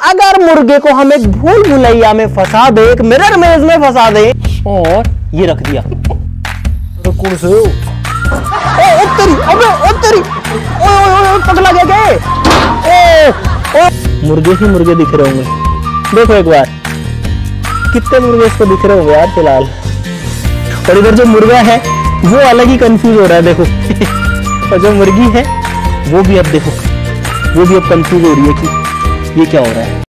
अगर मुर्गे को हम एक भूल भुलैया में फंसा दे, एक मिरर मेज में फंसा दे और ये रख दिया, कौन से पगला गया मुर्गे ही मुर्गे दिख रहे होंगे। देखो एक बार कितने मुर्गे इसको दिख रहे होंगे यार फिलहाल। और इधर जो मुर्गा है वो अलग ही कंफ्यूज हो रहा है देखो और जो मुर्गी है वो भी अब देखो, वो भी अब कंफ्यूज हो रही है कि ये क्या हो रहा है।